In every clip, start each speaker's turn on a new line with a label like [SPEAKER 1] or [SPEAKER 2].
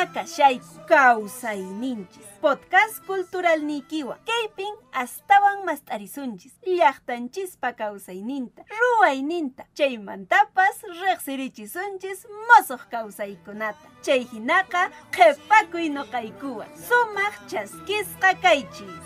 [SPEAKER 1] kashayku kawsayninchis. Podcast cultural nikiwa. Kaypin astawan mast'arisunchis. Llaqtanchispa kawsayninta, ruwayninta. Chaymantapas riqsirichisunchis mosuq kawsaykunata. Chay hinaqa qhipakuy nuqaykuwan. Sumaq chaskisqa kaychis.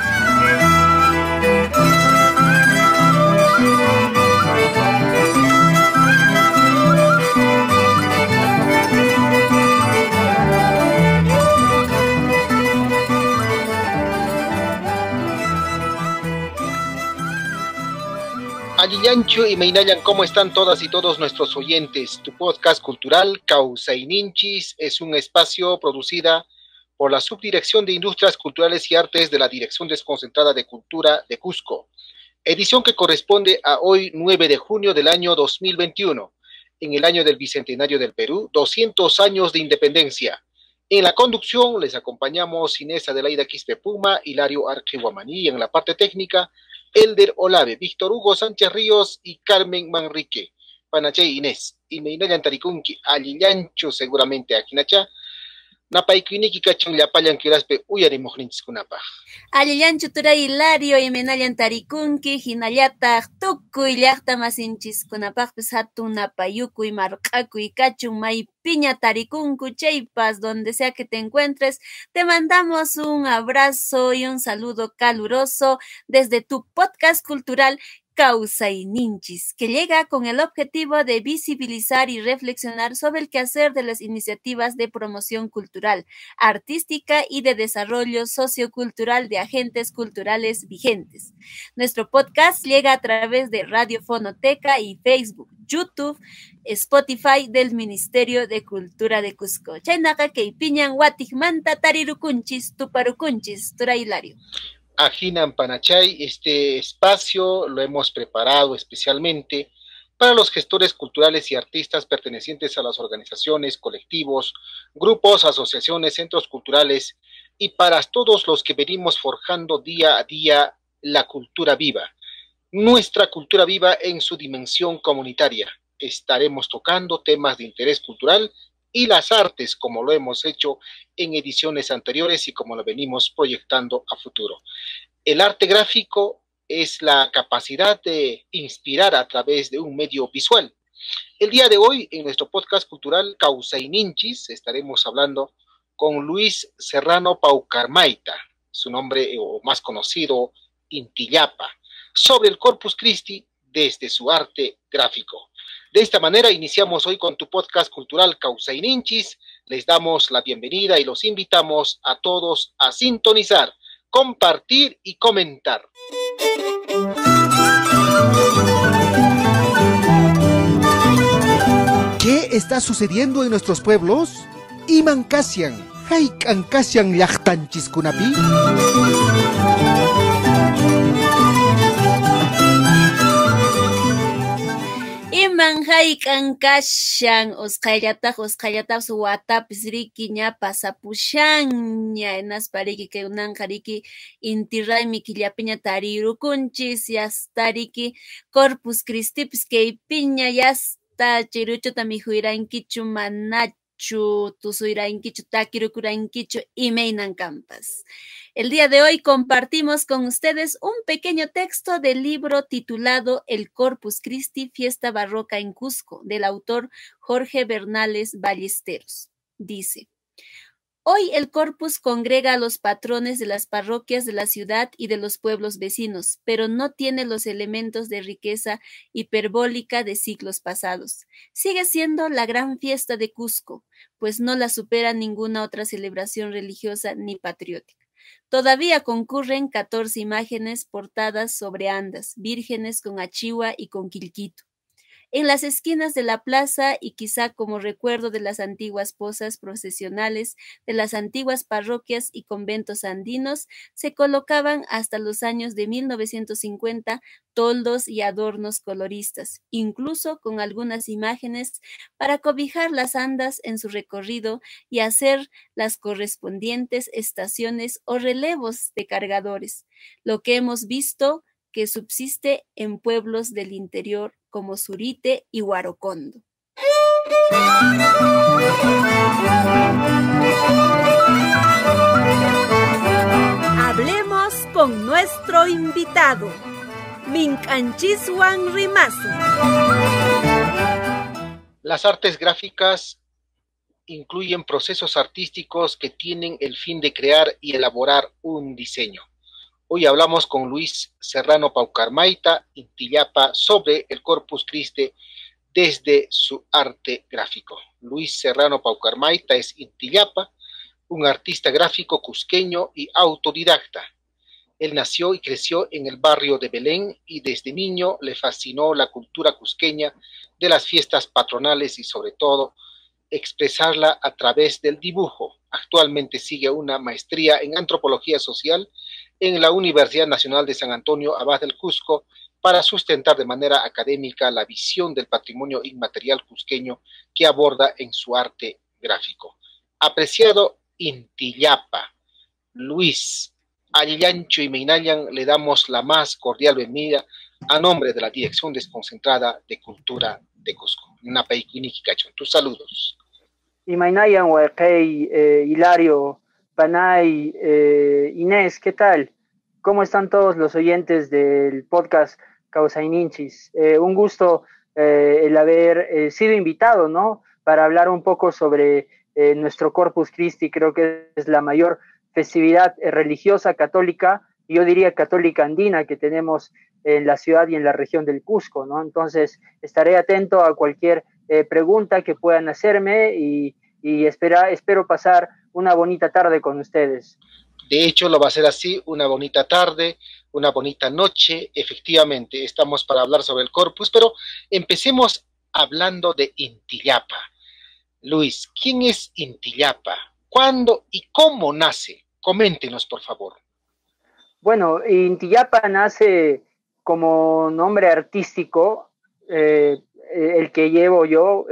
[SPEAKER 2] Alillanchu y Meinayan, ¿cómo están todas y todos nuestros oyentes? Tu podcast cultural Kawsayninchis es un espacio producida por la Subdirección de Industrias Culturales y Artes de la Dirección Desconcentrada de Cultura de Cusco. Edición que corresponde a hoy 9 de junio del año 2021, en el año del Bicentenario del Perú, 200 años de independencia. En la conducción les acompañamos Inés Adelaida Quispe Puma, Hilario Archihuamaní, y en la parte técnica Elder Olave, Víctor Hugo Sánchez Ríos y Carmen Manrique. Panachay Inés, y Meinayan Tarikunki, Alillancho seguramente Akinacha, Napaykuiniki Kachun Llapayan Kiraspe Uyarimojninchis Kunapa.
[SPEAKER 1] Alillanchu turay Hilario y Meinayan Tarikunki, hinallataq tukuy llaqta masinchis kunapaqpis hatun napayukuy marq'akuy kachun maypiña tarikunku chaypas donde sea que te encuentres. Te mandamos un abrazo y un saludo caluroso desde tu podcast cultural Kawsayninchis, que llega con el objetivo de visibilizar y reflexionar sobre el quehacer de las iniciativas de promoción cultural, artística y de desarrollo sociocultural de agentes culturales vigentes. Nuestro podcast llega a través de Radio Fonoteca y Facebook, YouTube, Spotify del Ministerio de Cultura de Cusco. Chaynaka kaypiñan watikmanta tarirukunchis, tuparukunchis, turay Hilario.
[SPEAKER 2] Ajinan Panachay, este espacio lo hemos preparado especialmente para los gestores culturales y artistas pertenecientes a las organizaciones, colectivos, grupos, asociaciones, centros culturales y para todos los que venimos forjando día a día la cultura viva, nuestra cultura viva en su dimensión comunitaria. Estaremos tocando temas de interés cultural y las artes, como lo hemos hecho en ediciones anteriores y como lo venimos proyectando a futuro. El arte gráfico es la capacidad de inspirar a través de un medio visual. El día de hoy, en nuestro podcast cultural Kawsayninchis, estaremos hablando con Luis Serrano Paucarmaita, su nombre o más conocido, Intillapa, sobre el Corpus Christi desde su arte gráfico. De esta manera iniciamos hoy con tu podcast cultural Kawsayninchis. Les damos la bienvenida y los invitamos a todos a sintonizar, compartir y comentar.
[SPEAKER 3] ¿Qué está sucediendo en nuestros pueblos? Iman Kasian, Haikan Kasian Llaqtanchis kunapi.
[SPEAKER 1] Manjaykan kashan usqayllataj suwatapis riki ña pasapushanña enaspariki kaynanqa riki inti raymi killapiña tarirukunchis yasta riki Corpus Christipis kaypiña yasta chiruchuta mikhuyrankichu manachu tusuyrankichu takirukurankichu imaynan kanpas. El día de hoy compartimos con ustedes un pequeño texto del libro titulado El Corpus Christi, Fiesta Barroca en Cusco, del autor Jorge Bernales Ballesteros. Dice: hoy el Corpus congrega a los patrones de las parroquias de la ciudad y de los pueblos vecinos, pero no tiene los elementos de riqueza hiperbólica de siglos pasados. Sigue siendo la gran fiesta de Cusco, pues no la supera ninguna otra celebración religiosa ni patriótica. Todavía concurren 14 imágenes portadas sobre andas, vírgenes con achiwa y con quilquito. En las esquinas de la plaza y quizá como recuerdo de las antiguas posas procesionales de las antiguas parroquias y conventos andinos, se colocaban hasta los años de 1950 toldos y adornos coloristas, incluso con algunas imágenes para cobijar las andas en su recorrido y hacer las correspondientes estaciones o relevos de cargadores, lo que hemos visto que subsiste en pueblos del interior como Surite y Huarocondo.
[SPEAKER 4] Hablemos con nuestro invitado, Mink'anchiswan Rimasu.
[SPEAKER 2] Las artes gráficas incluyen procesos artísticos que tienen el fin de crear y elaborar un diseño. Hoy hablamos con Luis Serrano Paucarmaita, Intillapa, sobre el Corpus Christi desde su arte gráfico. Luis Serrano Paucarmaita es Intillapa, un artista gráfico cusqueño y autodidacta. Él nació y creció en el barrio de Belén y desde niño le fascinó la cultura cusqueña de las fiestas patronales y sobre todo expresarla a través del dibujo. Actualmente sigue una maestría en antropología social en la Universidad Nacional de San Antonio Abad del Cusco para sustentar de manera académica la visión del patrimonio inmaterial cusqueño que aborda en su arte gráfico. Apreciado Intillapa, Luis Allancho y Meinayan, le damos la más cordial bienvenida a nombre de la Dirección Desconcentrada de Cultura de Cusco. Napaiquiniqui Cachón, tus saludos.
[SPEAKER 5] Imainayan, Huarqey, Hilario, Panay, Inés, ¿qué tal? ¿Cómo están todos los oyentes del podcast Causaininchis? Un gusto el haber sido invitado, ¿no? Para hablar un poco sobre nuestro Corpus Christi. Creo que es la mayor festividad religiosa católica, yo diría católica andina, que tenemos en la ciudad y en la región del Cusco, ¿no? Entonces, estaré atento a cualquier pregunta que puedan hacerme y espero pasar una bonita tarde con ustedes.
[SPEAKER 2] De hecho, lo va a ser así, una bonita tarde, una bonita noche. Efectivamente, estamos para hablar sobre el Corpus, pero empecemos hablando de Intillapa. Luis, ¿quién es Intillapa? ¿Cuándo y cómo nace? Coméntenos, por favor.
[SPEAKER 5] Bueno, Intillapa nace como nombre artístico, el que llevo yo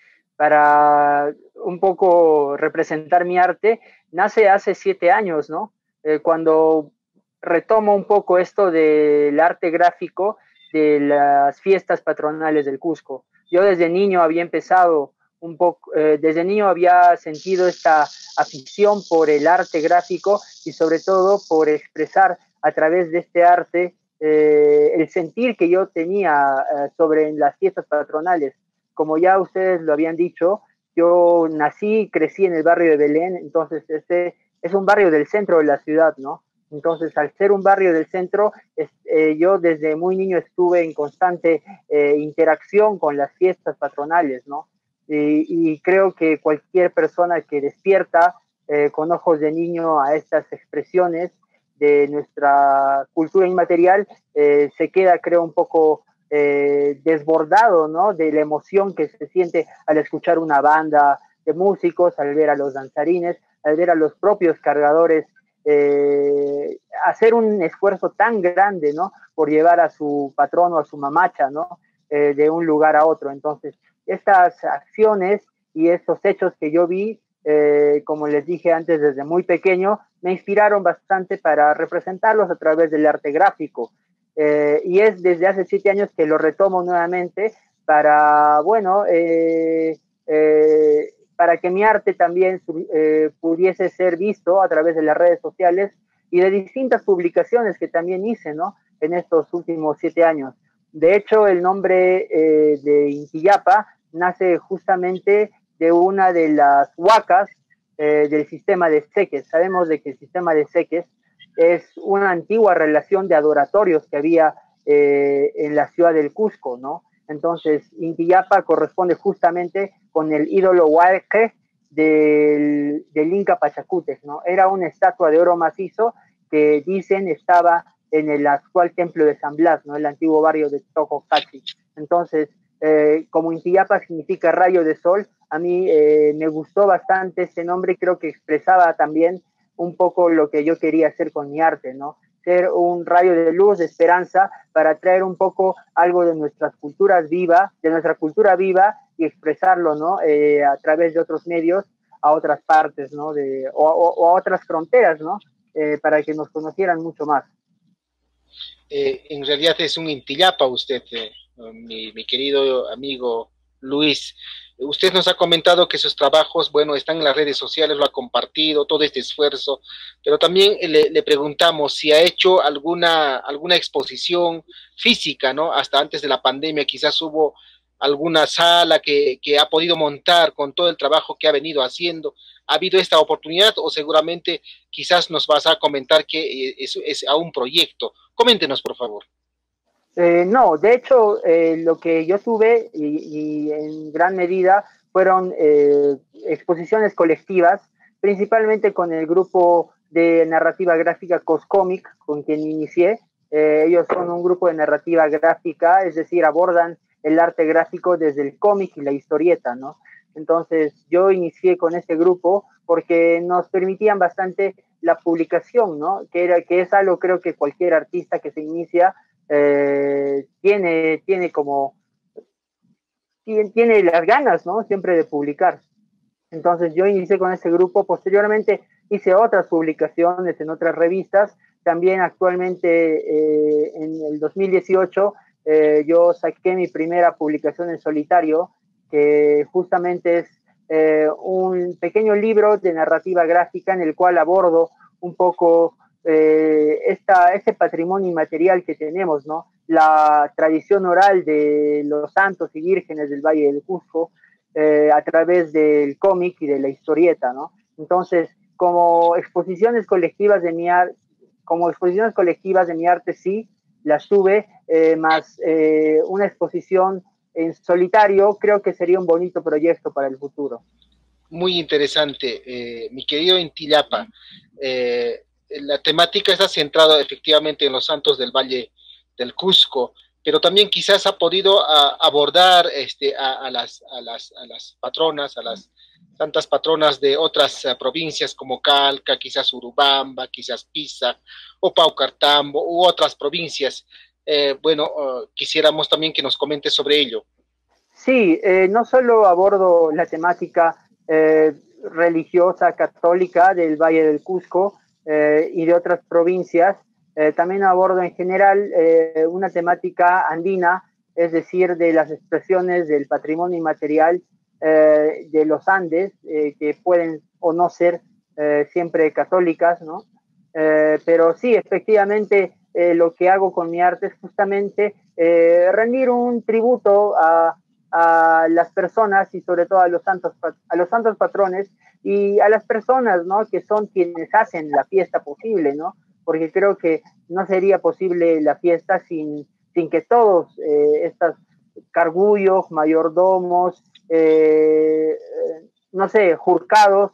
[SPEAKER 5] para un poco representar mi arte, nace hace 7 años, ¿no? Cuando retomo un poco esto del arte gráfico de las fiestas patronales del Cusco. Yo desde niño había empezado un poco, desde niño había sentido esta afición por el arte gráfico y sobre todo por expresar a través de este arte el sentir que yo tenía sobre las fiestas patronales. Como ya ustedes lo habían dicho, yo nací y crecí en el barrio de Belén, entonces este es un barrio del centro de la ciudad, ¿no? Entonces, al ser un barrio del centro, yo desde muy niño estuve en constante interacción con las fiestas patronales, ¿no? Y creo que cualquier persona que despierta con ojos de niño a estas expresiones de nuestra cultura inmaterial se queda, creo, un poco desbordado, ¿no? De la emoción que se siente al escuchar una banda de músicos, al ver a los danzarines, al ver a los propios cargadores hacer un esfuerzo tan grande, ¿no? Por llevar a su patrono, a su mamacha, ¿no? De un lugar a otro. Entonces, estas acciones y estos hechos que yo vi, como les dije antes, desde muy pequeño, me inspiraron bastante para representarlos a través del arte gráfico. Y es desde hace 7 años que lo retomo nuevamente para, bueno, para que mi arte también pudiese ser visto a través de las redes sociales y de distintas publicaciones que también hice, ¿no? En estos últimos 7 años. De hecho, el nombre de Intillapa nace justamente de una de las huacas del sistema de Seques. Sabemos de que el sistema de Seques es una antigua relación de adoratorios que había en la ciudad del Cusco, ¿no? Entonces, Intillapa corresponde justamente con el ídolo Hualque del Inca Pachacútec, ¿no? Era una estatua de oro macizo que dicen estaba en el actual templo de San Blas, ¿no? El antiguo barrio de Tococachi. Entonces, como Intillapa significa rayo de sol, a mí me gustó bastante este nombre y creo que expresaba también un poco lo que yo quería hacer con mi arte, ¿no? Ser un rayo de luz, de esperanza, para traer un poco algo de nuestras culturas vivas, de nuestra cultura viva y expresarlo, ¿no? A través de otros medios a otras partes, ¿no? O a otras fronteras, ¿no? Para que nos conocieran mucho más.
[SPEAKER 2] En realidad es un Intillapa usted, mi querido amigo Luis. Usted nos ha comentado que sus trabajos, bueno, están en las redes sociales, lo ha compartido, todo este esfuerzo, pero también le preguntamos si ha hecho alguna exposición física, ¿no? Hasta antes de la pandemia, quizás hubo alguna sala que ha podido montar con todo el trabajo que ha venido haciendo. ¿Ha habido esta oportunidad o seguramente quizás nos vas a comentar que es a un proyecto? Coméntenos, por favor.
[SPEAKER 5] No, de hecho, lo que yo tuve y en gran medida fueron exposiciones colectivas, principalmente con el grupo de narrativa gráfica Coscomic, con quien inicié. Ellos son un grupo de narrativa gráfica, es decir, abordan el arte gráfico desde el cómic y la historieta, ¿no? Entonces, yo inicié con este grupo porque nos permitían bastante la publicación, ¿no? Que es algo, creo que cualquier artista que se inicia tiene las ganas, ¿no? Siempre de publicar. Entonces yo inicié con ese grupo, posteriormente hice otras publicaciones en otras revistas, también actualmente en el 2018 yo saqué mi primera publicación en solitario, que justamente es un pequeño libro de narrativa gráfica en el cual abordo un poco este patrimonio inmaterial que tenemos, ¿no? La tradición oral de los santos y vírgenes del Valle del Cusco a través del cómic y de la historieta, ¿no? Entonces, como exposiciones colectivas de mi arte, sí, las tuve, más una exposición en solitario, creo que sería un bonito proyecto para el futuro.
[SPEAKER 2] Muy interesante, mi querido Intillapa. La temática está centrada efectivamente en los santos del Valle del Cusco, pero también quizás ha podido abordar a las patronas, a las santas patronas de otras provincias como Calca, quizás Urubamba, quizás Piza o Paucartambo u otras provincias. Quisiéramos también que nos comente sobre ello.
[SPEAKER 5] Sí, no solo abordo la temática religiosa católica del Valle del Cusco, y de otras provincias, también abordo en general una temática andina, es decir, de las expresiones del patrimonio inmaterial de los Andes, que pueden o no ser siempre católicas, ¿no? Pero sí, efectivamente, lo que hago con mi arte es justamente rendir un tributo a las personas y sobre todo a los santos patrones y a las personas, ¿no? Que son quienes hacen la fiesta posible, ¿no? Porque creo que no sería posible la fiesta sin que todos estos cargullos, mayordomos, no sé, jurcados,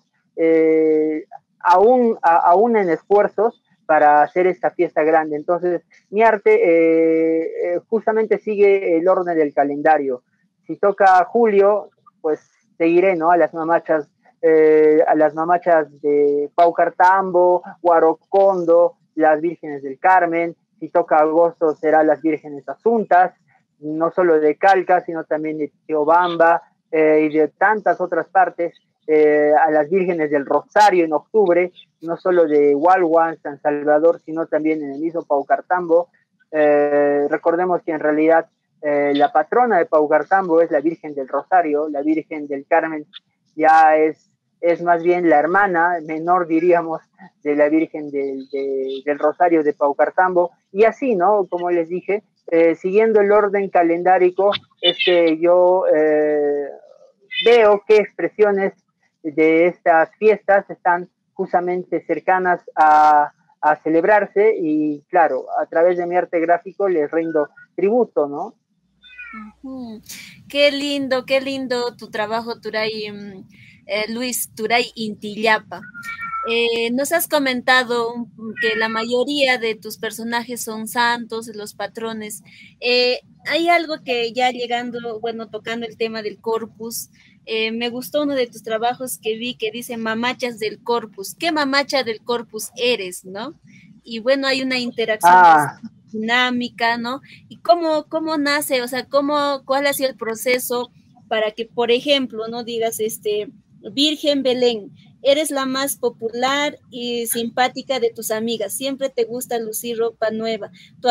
[SPEAKER 5] aún en esfuerzos para hacer esta fiesta grande. Entonces, mi arte justamente sigue el orden del calendario. Si toca julio, pues seguiré, ¿no? A las mamachas de Paucartambo, Huarocondo, las vírgenes del Carmen. Si toca agosto será las vírgenes asuntas, no solo de Calca, sino también de Teobamba y de tantas otras partes, a las vírgenes del Rosario en octubre, no solo de Hualhuan, San Salvador, sino también en el mismo Paucartambo. Recordemos que en realidad la patrona de Paucartambo es la Virgen del Rosario, la Virgen del Carmen ya es más bien la hermana menor, diríamos, de la Virgen del Rosario de Paucartambo, y así, ¿no? Como les dije, siguiendo el orden calendárico, es que yo veo qué expresiones de estas fiestas están justamente cercanas a celebrarse, y claro, a través de mi arte gráfico les rindo tributo, ¿no?
[SPEAKER 1] Qué lindo tu trabajo, Turay, Luis Turay Intillapa. Nos has comentado que la mayoría de tus personajes son santos, los patrones. Hay algo que ya llegando, bueno, tocando el tema del corpus, me gustó uno de tus trabajos que vi que dice mamachas del corpus. ¿Qué mamacha del corpus eres, no? Y bueno, hay una interacción dinámica, ¿no? ¿Y cómo nace? O sea, ¿cuál ha sido el proceso para que, por ejemplo, no digas, Virgen Belén, Eres la más popular y simpática de tus amigas. Siempre te gusta lucir ropa nueva.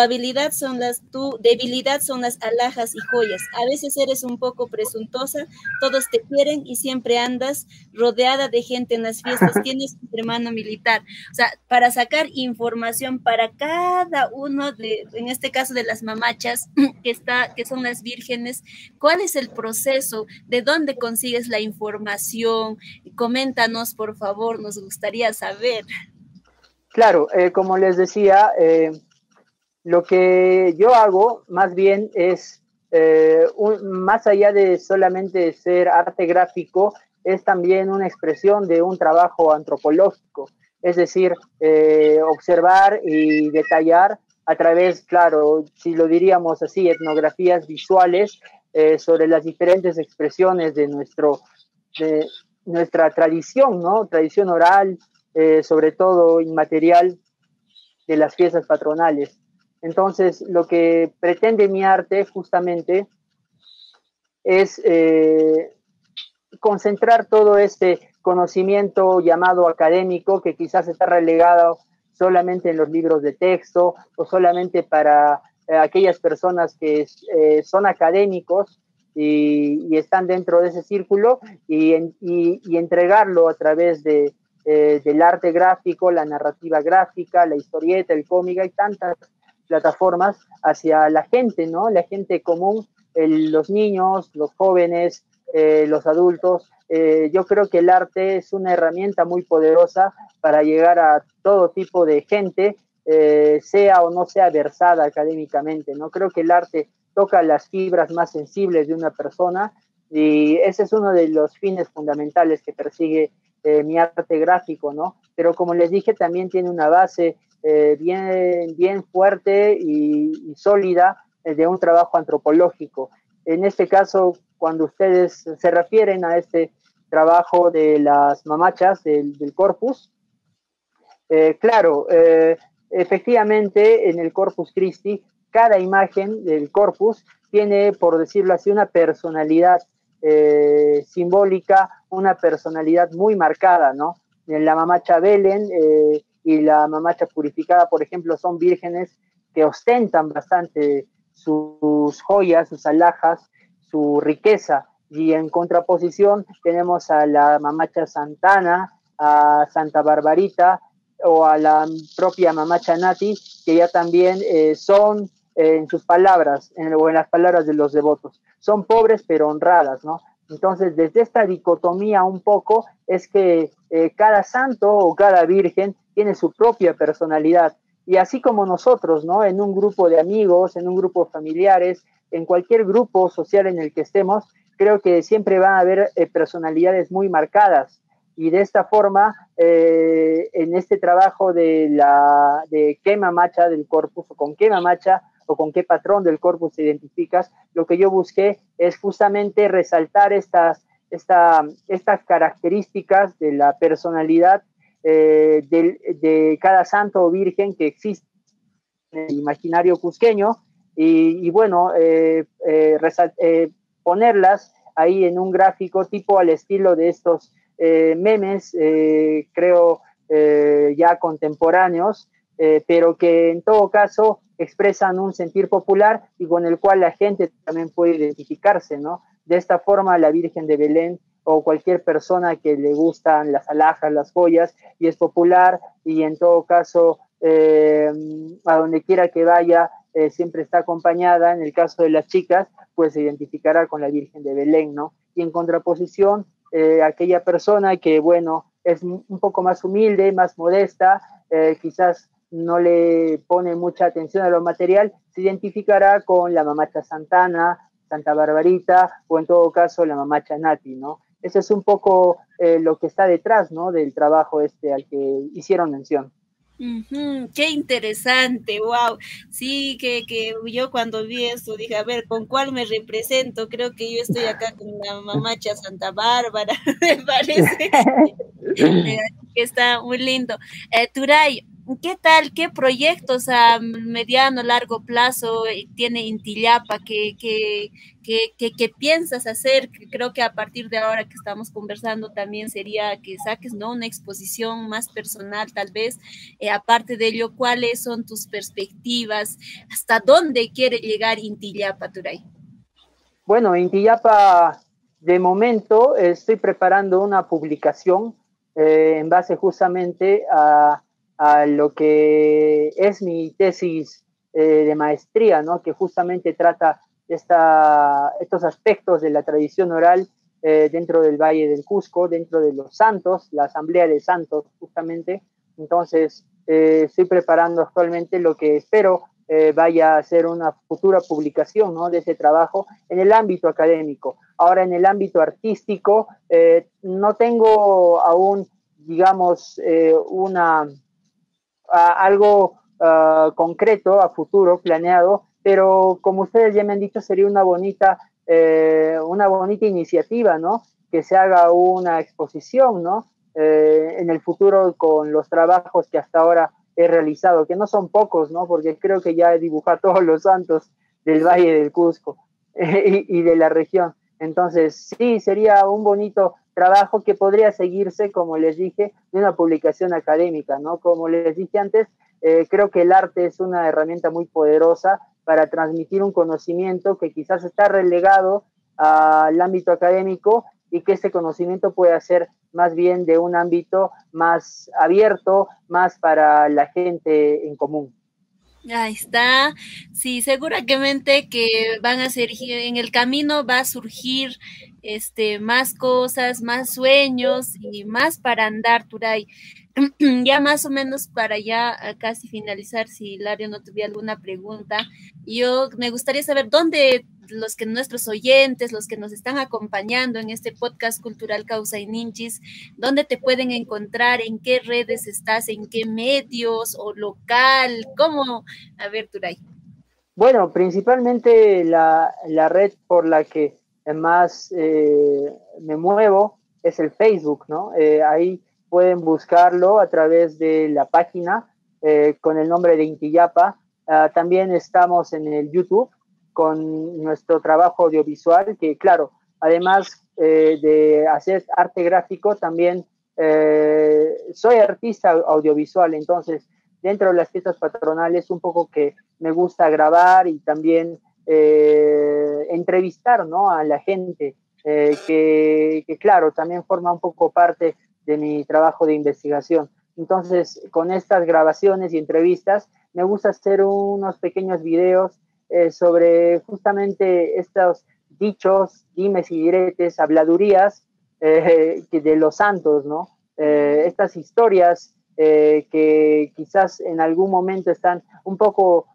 [SPEAKER 1] Tu debilidad son las alhajas y joyas. A veces eres un poco presuntuosa. Todos te quieren y siempre andas rodeada de gente en las fiestas. Tienes un hermano militar. O sea, para sacar información para cada uno en este caso de las mamachas, que son las vírgenes, ¿cuál es el proceso? ¿De dónde consigues la información? Coméntanos, por favor, nos gustaría saber.
[SPEAKER 5] Claro, como les decía, lo que yo hago más bien es, más allá de solamente ser arte gráfico, es también una expresión de un trabajo antropológico, es decir, observar y detallar a través, claro, si lo diríamos así, etnografías visuales sobre las diferentes expresiones de nuestra tradición, ¿no? Tradición oral, sobre todo inmaterial, de las fiestas patronales. Entonces, lo que pretende mi arte justamente es concentrar todo este conocimiento llamado académico, que quizás está relegado solamente en los libros de texto o solamente para aquellas personas que son académicos y están dentro de ese círculo, y entregarlo a través del arte gráfico, la narrativa gráfica, la historieta, el cómic. Hay tantas plataformas hacia la gente, ¿no? La gente común, los niños, los jóvenes, los adultos. Yo creo que el arte es una herramienta muy poderosa para llegar a todo tipo de gente, sea o no sea versada académicamente, ¿no? Creo que el arte toca las fibras más sensibles de una persona, y ese es uno de los fines fundamentales que persigue mi arte gráfico, ¿no? Pero como les dije, también tiene una base bien fuerte y sólida de un trabajo antropológico. En este caso, cuando ustedes se refieren a este trabajo de las mamachas del Corpus, claro, efectivamente en el Corpus Christi, cada imagen del Corpus tiene, por decirlo así, una personalidad simbólica, una personalidad muy marcada, ¿no? La mamacha Belén y la mamacha purificada, por ejemplo, son vírgenes que ostentan bastante sus joyas, sus alhajas, su riqueza, y en contraposición tenemos a la mamacha Santana, a Santa Barbarita o a la propia mamacha Nati, que ya también son, en sus palabras, o en las palabras de los devotos, son pobres pero honradas, ¿no? Entonces, desde esta dicotomía un poco es que cada santo o cada virgen tiene su propia personalidad. Y así como nosotros, ¿no? En un grupo de amigos, en un grupo de familiares, en cualquier grupo social en el que estemos, creo que siempre van a haber personalidades muy marcadas. Y de esta forma, en este trabajo de qué mamacha del Corpus, o con qué mamacha o con qué patrón del Corpus te identificas, lo que yo busqué es justamente resaltar estas características de la personalidad de cada santo o virgen que existe en el imaginario cusqueño, y bueno, ponerlas ahí en un gráfico tipo al estilo de estos memes, creo, ya contemporáneos, pero que en todo caso expresan un sentir popular y con el cual la gente también puede identificarse, ¿no? De esta forma, la Virgen de Belén o cualquier persona que le gustan las alhajas, las joyas, y es popular, y en todo caso, a donde quiera que vaya, siempre está acompañada. En el caso de las chicas, pues se identificará con la Virgen de Belén, ¿no? Y en contraposición, aquella persona que, bueno, es un poco más humilde, más modesta, quizás no le pone mucha atención a lo material, se identificará con la mamacha Santana, Santa Barbarita, o en todo caso la mamacha Nati, ¿no? Eso es un poco lo que está detrás, ¿no? Del trabajo al que hicieron mención.
[SPEAKER 1] Qué interesante, wow. Sí, que yo cuando vi esto dije, a ver, ¿con cuál me represento? Creo que yo estoy acá con la mamacha Santa Bárbara, me parece. Que está muy lindo. Turay, ¿Qué tal? ¿Qué proyectos a mediano, largo plazo tiene Intillapa? ¿Qué piensas hacer? Creo que a partir de ahora que estamos conversando también sería que saques, ¿no?, una exposición más personal, tal vez. Aparte de ello, ¿cuáles son tus perspectivas? ¿Hasta dónde quiere llegar Intillapa, Turay?
[SPEAKER 5] Bueno, Intillapa, de momento estoy preparando una publicación en base justamente a lo que es mi tesis de maestría, ¿no? Que justamente trata estos aspectos de la tradición oral dentro del Valle del Cusco, dentro de los santos, la Asamblea de Santos, justamente. Entonces, estoy preparando actualmente lo que espero vaya a ser una futura publicación, ¿no?, de ese trabajo en el ámbito académico. Ahora, en el ámbito artístico, no tengo aún, digamos, algo concreto a futuro planeado, pero como ustedes ya me han dicho, sería una bonita iniciativa, ¿no? Que se haga una exposición, ¿no? En el futuro con los trabajos que hasta ahora he realizado, que no son pocos, ¿no? Porque creo que ya he dibujado todos los santos del Valle del Cusco y de la región. Entonces, sí, sería un bonito trabajo que podría seguirse, como les dije, de una publicación académica, ¿no? Como les dije antes, creo que el arte es una herramienta muy poderosa para transmitir un conocimiento que quizás está relegado al ámbito académico y que ese conocimiento pueda ser más bien de un ámbito más abierto, más para la gente en común.
[SPEAKER 1] Ahí está. Sí, seguramente que van a surgir, en el camino va a surgir más cosas, más sueños y más para andar, Turay. Ya más o menos para ya casi finalizar, si Hilario no tuviera alguna pregunta, yo me gustaría saber dónde nuestros oyentes, los que nos están acompañando en este podcast cultural Causa y Ninchis, dónde te pueden encontrar, en qué redes estás, en qué medios o local, cómo, a ver, Turay.
[SPEAKER 5] Bueno, principalmente la red por la que más me muevo es el Facebook, ¿no? Ahí pueden buscarlo a través de la página con el nombre de Intillapa. También estamos en el YouTube con nuestro trabajo audiovisual, que claro, además de hacer arte gráfico, también soy artista audiovisual, entonces dentro de las fiestas patronales un poco que me gusta grabar y también entrevistar, ¿no?, a la gente, que claro, también forma un poco parte de mi trabajo de investigación. Entonces, con estas grabaciones y entrevistas, me gusta hacer unos pequeños videos sobre justamente estos dichos, dimes y diretes, habladurías de los santos, ¿no? Estas historias que quizás en algún momento están un poco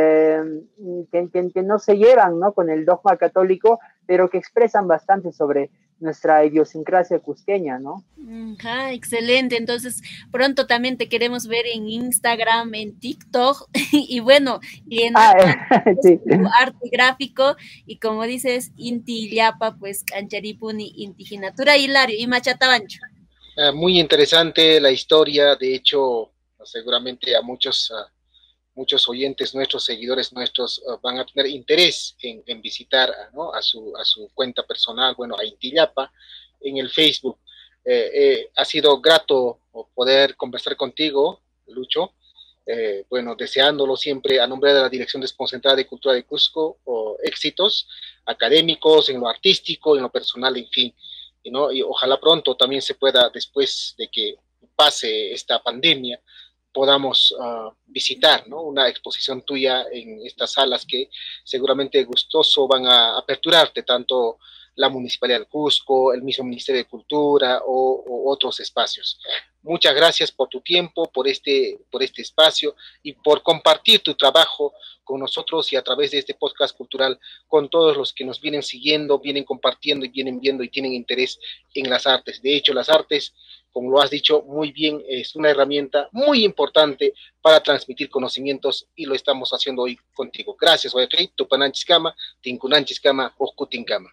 [SPEAKER 5] que no se llevan, ¿no?, con el dogma católico, pero que expresan bastante sobre nuestra idiosincrasia cusqueña, ¿no?
[SPEAKER 1] Ajá, excelente. Entonces, pronto también te queremos ver en Instagram, en TikTok, y bueno, y en
[SPEAKER 5] sí.
[SPEAKER 1] arte gráfico, y como dices, Intillapa, pues Cancharipuni, Intiginatura, Hilario, y Machatabancho.
[SPEAKER 2] Muy interesante la historia, de hecho, seguramente a muchos oyentes nuestros, seguidores nuestros, van a tener interés en visitar, ¿no?, a su cuenta personal, bueno, a Intillapa, en el Facebook. Ha sido grato poder conversar contigo, Lucho. Bueno, deseándolo siempre a nombre de la Dirección Desconcentrada de Cultura de Cusco, éxitos académicos, en lo artístico, en lo personal, en fin, ¿no? Y ojalá pronto también se pueda, después de que pase esta pandemia, podamos visitar, ¿no?, una exposición tuya en estas salas que seguramente gustoso van a aperturarte, tanto la Municipalidad del Cusco, el mismo Ministerio de Cultura o otros espacios. Muchas gracias por tu tiempo, por este espacio y por compartir tu trabajo con nosotros y a través de este podcast cultural con todos los que nos vienen siguiendo, vienen compartiendo y vienen viendo y tienen interés en las artes. De hecho, las artes, como lo has dicho muy bien, es una herramienta muy importante para transmitir conocimientos y lo estamos haciendo hoy contigo. Gracias, Guayacay, Tupananchiskama, Tinkunanchiskama, Oscutincama.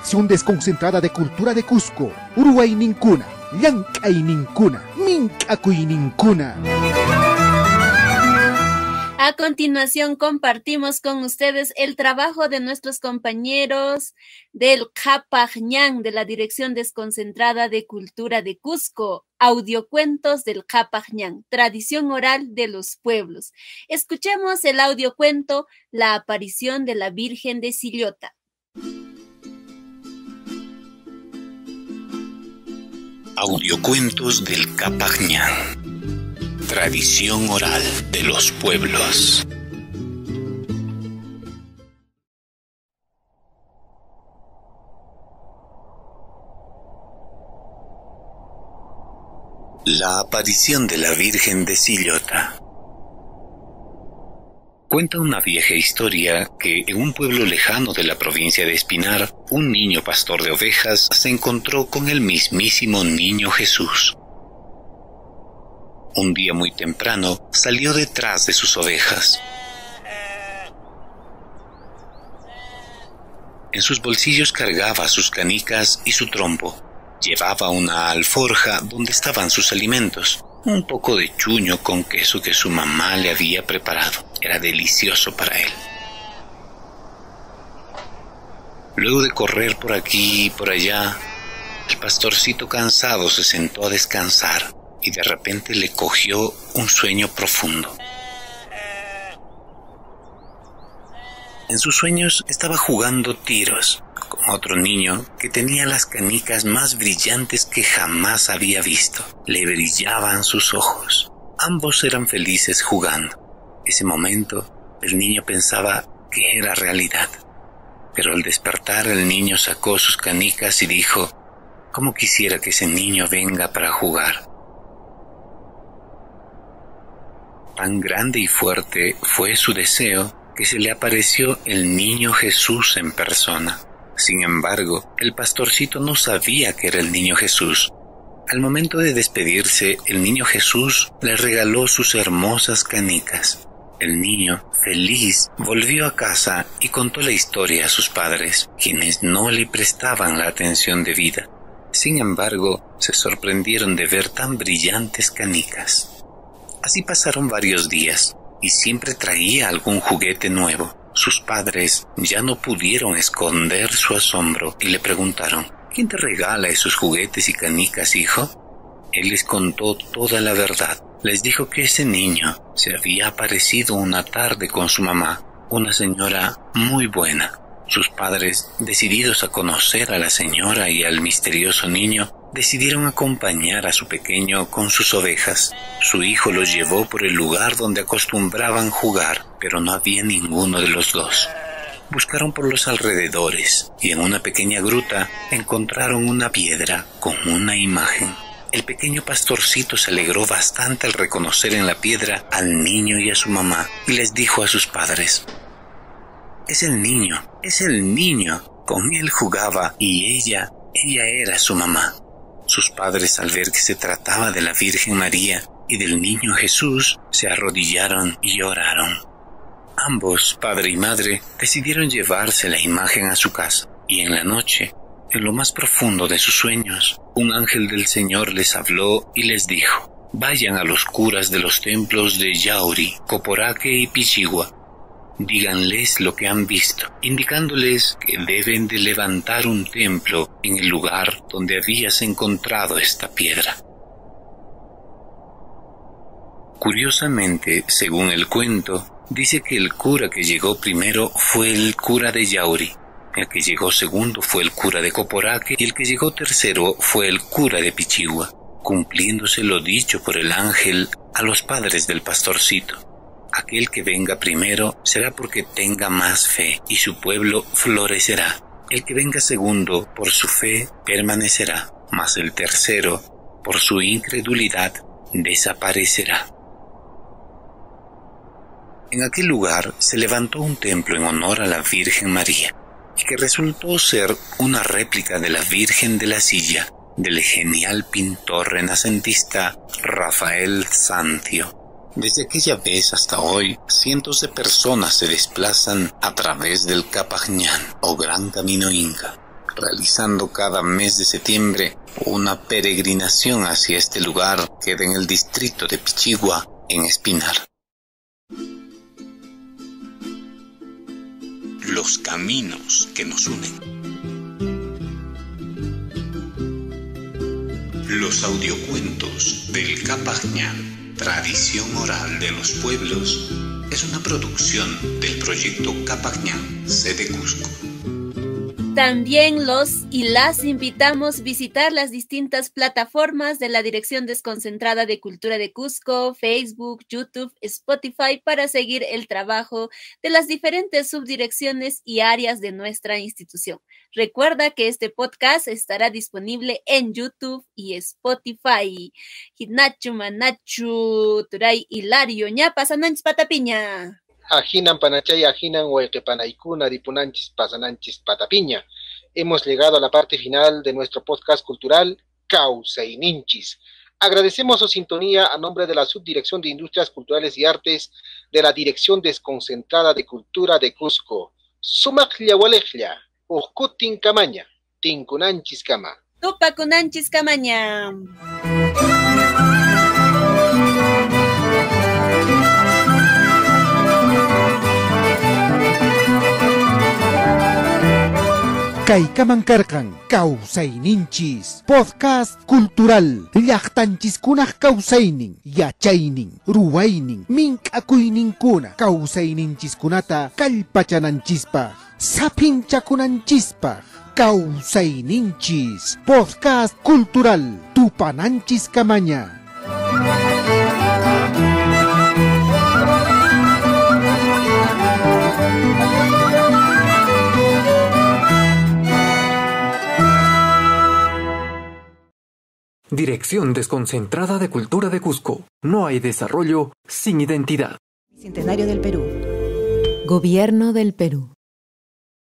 [SPEAKER 3] Dirección Desconcentrada de Cultura de Cusco, Uruguay Nincuna, Llankay Nincuna, Mincacuy Nincuna.
[SPEAKER 1] A continuación compartimos con ustedes el trabajo de nuestros compañeros del Qhapaqñan, de la Dirección Desconcentrada de Cultura de Cusco, audiocuentos del Qhapaqñan, tradición oral de los pueblos. Escuchemos el audiocuento La aparición de la Virgen de Sillota.
[SPEAKER 6] Audiocuentos del Qhapaqñan. Tradición oral de los pueblos. La aparición de la Virgen de Sillota. Cuenta una vieja historia que en un pueblo lejano de la provincia de Espinar, un niño pastor de ovejas se encontró con el mismísimo niño Jesús. Un día muy temprano salió detrás de sus ovejas. En sus bolsillos cargaba sus canicas y su trompo. Llevaba una alforja donde estaban sus alimentos, un poco de chuño con queso que su mamá le había preparado. Era delicioso para él. Luego de correr por aquí y por allá, el pastorcito cansado se sentó a descansar. Y de repente le cogió un sueño profundo. En sus sueños estaba jugando tiros con otro niño que tenía las canicas más brillantes que jamás había visto. Le brillaban sus ojos. Ambos eran felices jugando. Ese momento el niño pensaba que era realidad. Pero al despertar el niño sacó sus canicas y dijo: «¿Cómo quisiera que ese niño venga para jugar?». Tan grande y fuerte fue su deseo que se le apareció el niño Jesús en persona. Sin embargo, el pastorcito no sabía que era el niño Jesús. Al momento de despedirse, el niño Jesús le regaló sus hermosas canicas. El niño, feliz, volvió a casa y contó la historia a sus padres, quienes no le prestaban la atención debida. Sin embargo, se sorprendieron de ver tan brillantes canicas. Así pasaron varios días, y siempre traía algún juguete nuevo. Sus padres ya no pudieron esconder su asombro y le preguntaron: «¿Quién te regala esos juguetes y canicas, hijo?». Él les contó toda la verdad. Les dijo que ese niño se había aparecido una tarde con su mamá, una señora muy buena. Sus padres, decididos a conocer a la señora y al misterioso niño, decidieron acompañar a su pequeño con sus ovejas. Su hijo los llevó por el lugar donde acostumbraban jugar, pero no había ninguno de los dos. Buscaron por los alrededores y en una pequeña gruta encontraron una piedra con una imagen. El pequeño pastorcito se alegró bastante al reconocer en la piedra al niño y a su mamá y les dijo a sus padres: «Es el niño, es el niño. Con él jugaba y ella era su mamá». Sus padres, al ver que se trataba de la Virgen María y del niño Jesús, se arrodillaron y lloraron. Ambos, padre y madre, decidieron llevarse la imagen a su casa, y en la noche, en lo más profundo de sus sueños, un ángel del Señor les habló y les dijo: «Vayan a los curas de los templos de Yauri, Coporaque y Pichigua. Díganles lo que han visto, indicándoles que deben de levantar un templo en el lugar donde habías encontrado esta piedra». Curiosamente, según el cuento, dice que el cura que llegó primero fue el cura de Yauri, el que llegó segundo fue el cura de Coporaque y el que llegó tercero fue el cura de Pichigua, cumpliéndose lo dicho por el ángel a los padres del pastorcito. Aquel que venga primero será porque tenga más fe y su pueblo florecerá. El que venga segundo por su fe permanecerá, mas el tercero por su incredulidad desaparecerá. En aquel lugar se levantó un templo en honor a la Virgen María, y que resultó ser una réplica de la Virgen de la Silla del genial pintor renacentista Rafael Sanzio. Desde aquella vez hasta hoy, cientos de personas se desplazan a través del Qhapaqñan o Gran Camino Inca. realizando cada mes de septiembre una peregrinación hacia este lugar que queda en el distrito de Pichigua, en Espinar. Los caminos que nos unen. Los audiocuentos del Capajñán, tradición oral de los pueblos, es una producción del proyecto Capajñán, sede Cusco.
[SPEAKER 1] También los y las invitamos a visitar las distintas plataformas de la Dirección Desconcentrada de Cultura de Cusco, Facebook, YouTube, Spotify, para seguir el trabajo de las diferentes subdirecciones y áreas de nuestra institución. Recuerda que este podcast estará disponible en YouTube y Spotify. Hinachu, Manachu, Turay, Hilario, ñapa, sananchis, patapiña.
[SPEAKER 2] Ajinan panachay, ajinan huayquepanaykuna, ripunanchis, pasananchis, patapiña. Hemos llegado a la parte final de nuestro podcast cultural, Causayninchis. Agradecemos su sintonía a nombre de la Subdirección de Industrias Culturales y Artes de la Dirección Desconcentrada de Cultura de Cusco. Sumaqlla walejlla, Ujkutin Camaña, Tinkunanchis Cama.
[SPEAKER 1] Tupacunanchis Camaña.
[SPEAKER 3] Kaykamankarqan Causayninchis, podcast cultural llaqtanchiskunaq Causaynin, yachaynin, ruwaynin, mink'akuyninkuna Causayninchiskunata kallpachananchispaq, sapinchakunanchispaq. Causayninchis, podcast cultural Tupananchis Camaña.
[SPEAKER 7] Dirección Desconcentrada de Cultura de Cusco. No hay desarrollo sin identidad.
[SPEAKER 8] Bicentenario del Perú.
[SPEAKER 9] Gobierno del Perú.